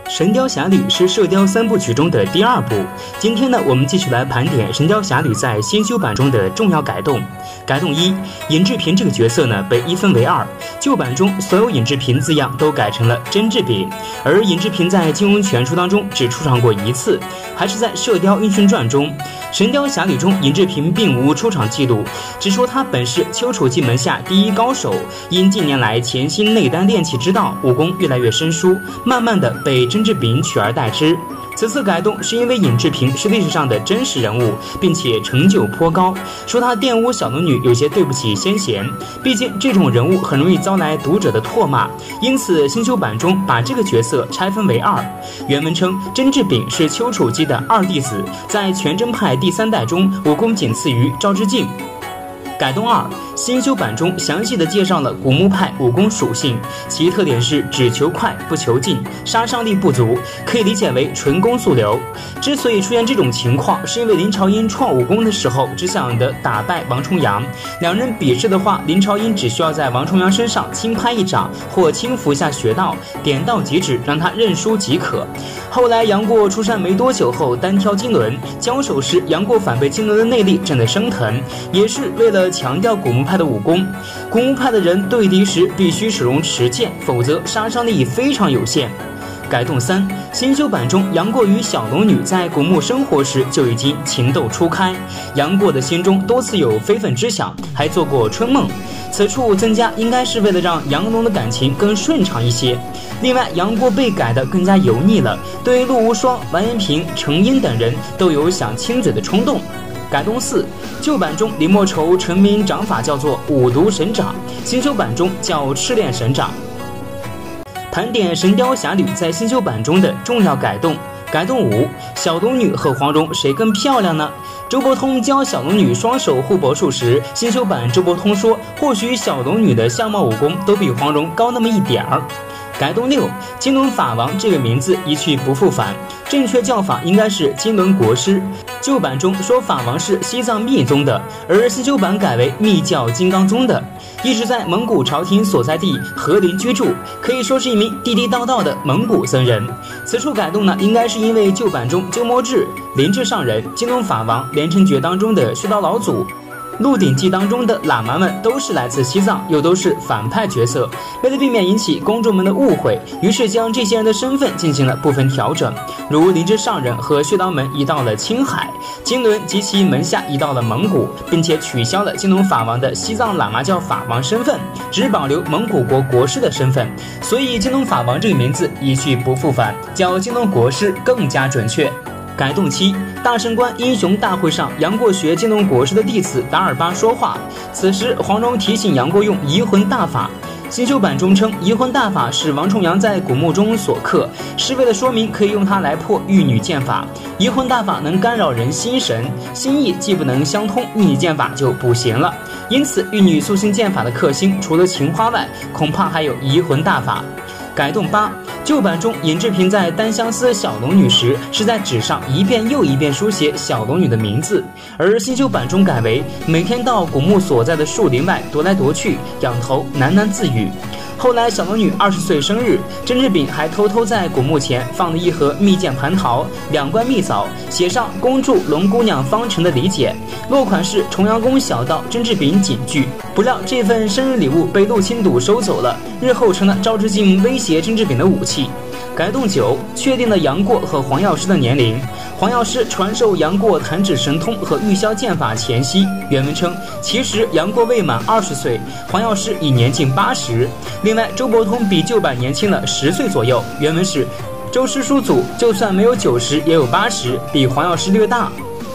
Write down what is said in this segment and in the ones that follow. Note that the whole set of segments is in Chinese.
《神雕侠侣》是射雕三部曲中的第2部。今天呢，我们继续来盘点《神雕侠侣》在新修版中的重要改动。改动1，尹志平这个角色呢被一分为2。旧版中所有尹志平字样都改成了甄志炳，而尹志平在金庸全书当中只出场过1次，还是在《射雕英雄传》中。《神雕侠侣》中尹志平并无出场记录，只说他本是丘处机门下第一高手，因近年来潜心内丹炼气之道，武功越来越生疏，慢慢的被甄志炳取而代之。此次改动是因为尹志平是历史上的真实人物，并且成就颇高，说他玷污小龙女有些对不起先贤，毕竟这种人物很容易遭来读者的唾骂，因此新修版中把这个角色拆分为2。原文称甄志炳是丘处机的2弟子，在全真派第3代中武功仅次于赵之敬。改动2，新修版中详细的介绍了古墓派武功属性，其特点是只求快不求进，杀伤力不足，可以理解为纯攻速流。之所以出现这种情况，是因为林朝英创武功的时候只想着打败王重阳，两人比试的话，林朝英只需要在王重阳身上轻拍一掌或轻拂下穴道，点到即止，让他认输即可。后来杨过出山没多久后单挑金轮，交手时杨过反被金轮的内力震得生疼，也是为了强调古墓派的武功。古墓派的人对敌时必须使用持剑，否则杀伤力非常有限。改动3，新修版中杨过与小龙女在古墓生活时就已经情窦初开，杨过的心中多次有非分之想，还做过春梦，此处增加应该是为了让杨龙的感情更顺畅一些。另外，杨过被改得更加油腻了，对陆无双、完颜平、程英等人都有想亲嘴的冲动。改动4，旧版中李莫愁成名掌法叫做五毒神掌，新修版中叫赤练神掌。盘点《神雕侠侣》在新修版中的重要改动。改动5，小龙女和黄蓉谁更漂亮呢？周伯通教小龙女双手护脖术时，新修版周伯通说，或许小龙女的相貌武功都比黄蓉高那么一点儿。改动6，金轮法王这个名字一去不复返，正确叫法应该是金轮国师。旧版中说法王是西藏密宗的，而新修版改为密教金刚宗的，一直在蒙古朝廷所在地和林居住，可以说是一名地地道道的蒙古僧人。此处改动呢，应该是因为旧版中鸠摩智、灵智上人、金轮法王、连城诀当中的血刀老祖、鹿鼎记当中的喇嘛们都是来自西藏，又都是反派角色，为了避免引起公众们的误会，于是将这些人的身份进行了部分调整，如灵芝上人和血刀门移到了青海，金轮及其门下移到了蒙古，并且取消了金轮法王的西藏喇嘛教法王身份，只保留蒙古国国师的身份，所以金轮法王这个名字一去不复返，叫金轮国师更加准确。改动7，大圣观英雄大会上，杨过学金轮国师的弟子达尔巴说话，此时黄蓉提醒杨过用移魂大法。新修版中称移魂大法是王重阳在古墓中所刻，是为了说明可以用它来破玉女剑法。移魂大法能干扰人心神，心意既不能相通，玉女剑法就不行了。因此玉女塑形剑法的克星除了情花外，恐怕还有移魂大法。改动8，旧版中尹志平在单相思小龙女时，是在纸上一遍又一遍书写小龙女的名字，而新修版中改为每天到古墓所在的树林外踱来踱去，仰头喃喃自语。后来小龙女20岁生日，甄志炳还偷偷在古墓前放了一盒蜜饯蟠桃、2罐蜜枣，写上恭祝龙姑娘方成的理解，落款是重阳宫小道甄志炳锦句。不料这份生日礼物被陆清笃收走了，日后成了赵之敬威胁甄志炳的武器。改动9，确定了杨过和黄药师的年龄。黄药师传授杨过弹指神通和玉箫剑法前夕，原文称其实杨过未满20岁，黄药师已年近80。另外周伯通比旧版年轻了10岁左右，原文是周师叔祖就算没有90也有80，比黄药师略大。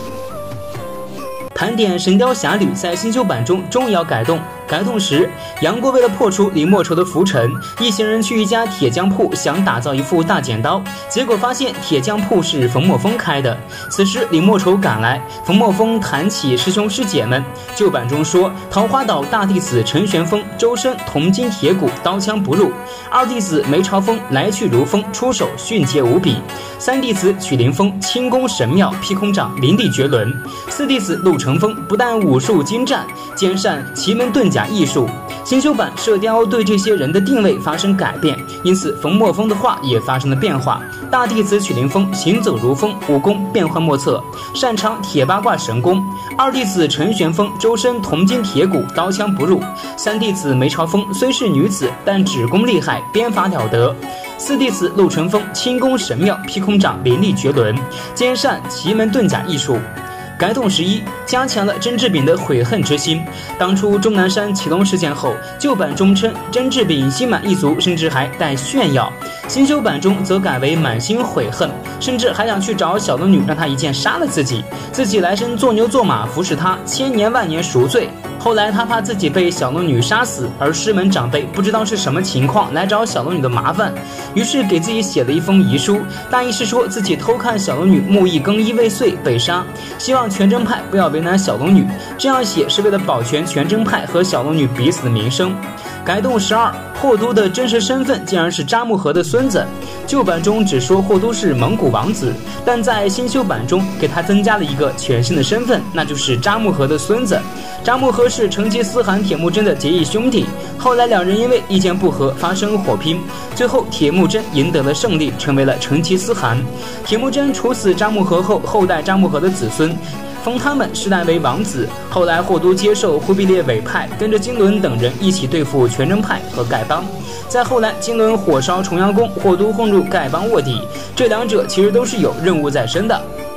盘点《神雕侠侣》在新修版中重要改动。改动10，杨过为了破除李莫愁的浮沉，一行人去一家铁匠铺想打造一副大剪刀，结果发现铁匠铺是冯墨峰开的。此时李莫愁赶来，冯墨峰谈起师兄师姐们。旧版中说桃花岛大弟子陈玄风周身铜筋铁骨，刀枪不入；二弟子梅超风来去如风，出手迅捷无比；三弟子曲灵风轻功神妙，劈空掌淋漓绝伦；四弟子陆承风不但武术精湛，兼善奇门遁甲甲艺术。新修版《射雕》对这些人的定位发生改变，因此冯墨风的画也发生了变化。大弟子曲灵风行走如风，武功变幻莫测，擅长铁八卦神功；二弟子陈玄风周身铜筋铁骨，刀枪不入；三弟子梅超风虽是女子，但指功厉害，鞭法了得；四弟子陆淳风轻功神妙，劈空掌凌厉绝伦，兼善奇门遁甲艺术。改动11，加强了甄志炳的悔恨之心。当初钟南山启动事件后，旧版中称甄志炳心满意足，甚至还带炫耀；新修版中则改为满心悔恨，甚至还想去找小龙女，让她一剑杀了自己来生做牛做马服侍她，千年万年赎罪。后来他怕自己被小龙女杀死，而师门长辈不知道是什么情况来找小龙女的麻烦，于是给自己写了一封遗书，大意是说自己偷看小龙女木易更衣未遂被杀，希望全真派不要为难小龙女，这样写是为了保全全真派和小龙女彼此的名声。改动12，霍都的真实身份竟然是扎木合的孙子。旧版中只说霍都是蒙古王子，但在新修版中给他增加了一个全新的身份，那就是扎木合的孙子。扎木合是成吉思汗铁木真的结义兄弟，后来两人因为意见不合发生火拼，最后铁木真赢得了胜利，成为了成吉思汗。铁木真处死扎木合后，后代扎木合的子孙封他们世代为王子。后来霍都接受忽必烈委派，跟着金轮等人一起对付全真派和丐帮。再后来金轮火烧重阳宫，霍都混入丐帮卧底，这两者其实都是有任务在身的。